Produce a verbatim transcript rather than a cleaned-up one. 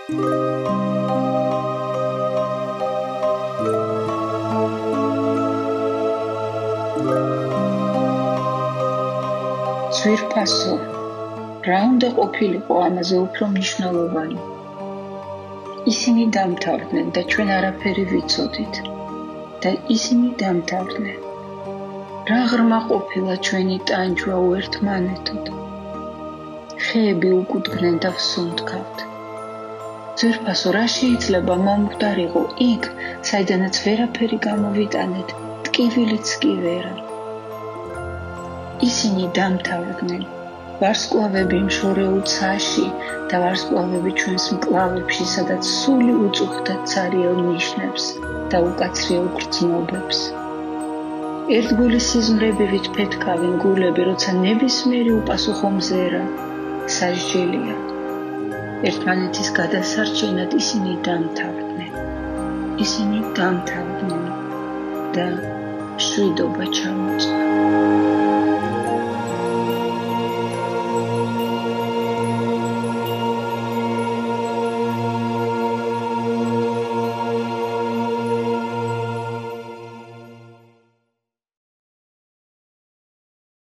ძვირფასო, რა უნდა ყოფილიყო ამაზე უფრო მნიშვნელოვანი? ისინი დამთავრდნენ და ჩვენ არაფერი ვიცოდით და ისინი დამთავრდნენ. რა ღრმა ყოფილა ჩვენი ტანჯვა უერთმანეთოდ. ხეები უკუდგნენ და ვსუნთქავთ. ძვირფასო, რა შეიძლება მომკვდარიყო იქ, საიდანაც ვერაფერი გამოვიტანეთ, ტკივილიც კი ვერა. ისინი დამთავრდნენ. ვარსკვლავები მშორეულ ცაში და ვარსკვლავები ჩვენს მკლავებში, სადაც სული უწუხდა ცარიელ ნიშნებს და უკაცრიელ გრძნობებს. ერთგული სიზმრებივით ფეთქავენ გულები, როცა ნებისმიერი უპასუხო მზერა სასჯელია. ერთმანეთის გადასარჩენად ისინი დამთავრდნენ. ისინი დამთავრდნენ და მშვიდობა ჩამოწვა.